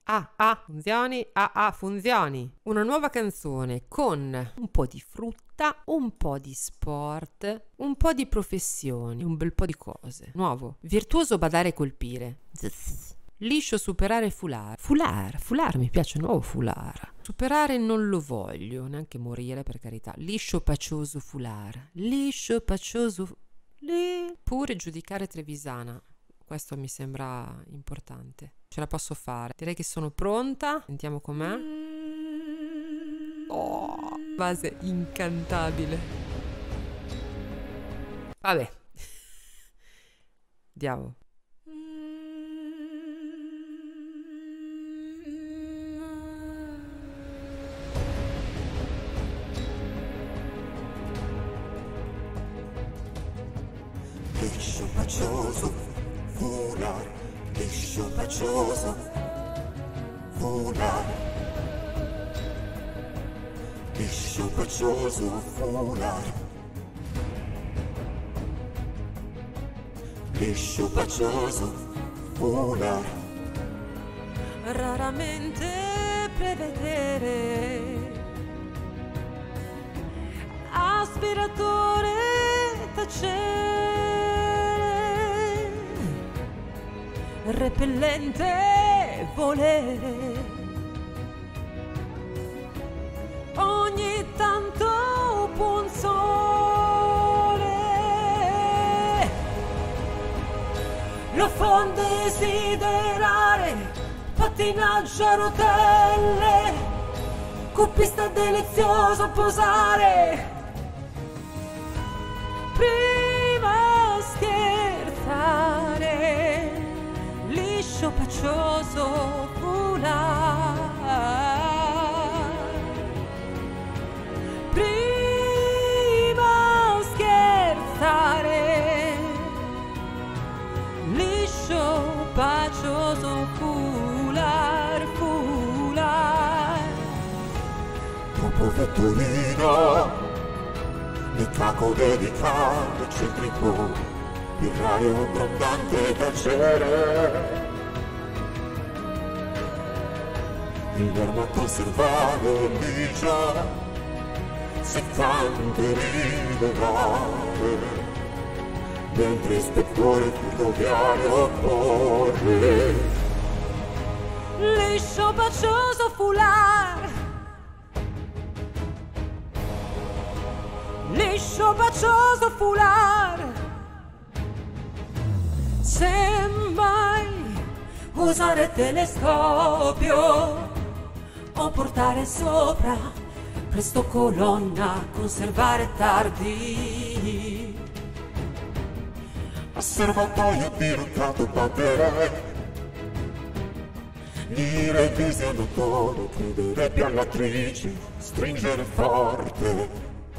funzioni, funzioni. Una nuova canzone con un po' di frutta, un po' di sport, un po' di professioni, un bel po' di cose. Nuovo, virtuoso badare e colpire. Liscio superare foulard. Foulard, mi piace nuovo foulard. Superare non lo voglio, neanche morire per carità. Liscio pacioso foulard. Liscio pacioso. Pure giudicare Trevisana. Questo mi sembra importante. Ce la posso fare. Direi che sono pronta. Sentiamo com'è. Oh, base incantabile. Vabbè. Andiamo. Liscio pacioso, foulard, liscio pacioso, foulard. Liscio pacioso, foulard. Liscio pacioso, foulard. Raramente prevedere. Aspiratore tacere. Repellente volere, ogni tanto buon sole lo fa desiderare, pattinaggio a rotelle, copista delizioso posare, prima scherzare. Liscio pacioso foulard, prima scherzare. Liscio pacioso foulard, foulard. Dopo vetturino, mi caco dedicato, centrico. Birraio abbondante tacere, il verbo a conservare ligia, 70 rivelare, mentre ispettore ferroviario corre. Liscio pacioso foulard, liscio pacioso foulard. Semmai usare telescopio o portare sopra presto colonna, conservare tardi. A serbatoio dirottato battere, dire visionatore, credere piallatrici, stringere forte.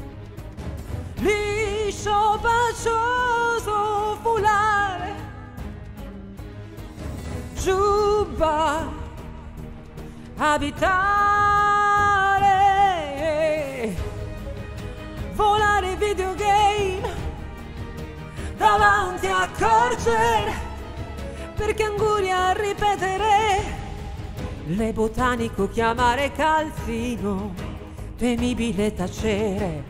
Liscio pacioso foulard, giubba, abitare, volare videogame, davanti a Corger, perché anguria a ripetere, le botanico chiamare calzino, temibile tacere.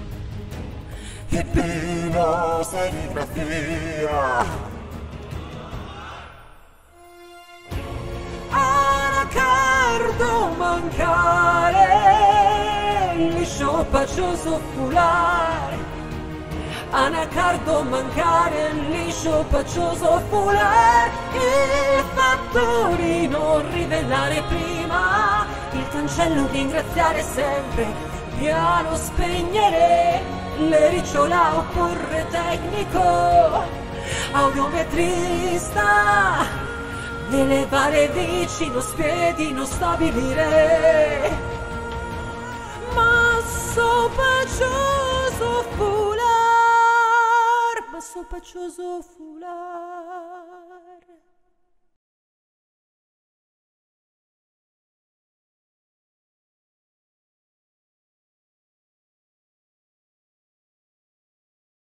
Hippino, serigrafia, anacardo mancare, liscio pacioso foulard, anacardo mancare, liscio pacioso foulard, il fattorino rivelare prima, il cancello ringraziare sempre, piano spegnere, l'ericiola opporre tecnico, audiometrista, elevare vicino spiedino stabilire, masso pacioso foulard, masso pacioso foulard.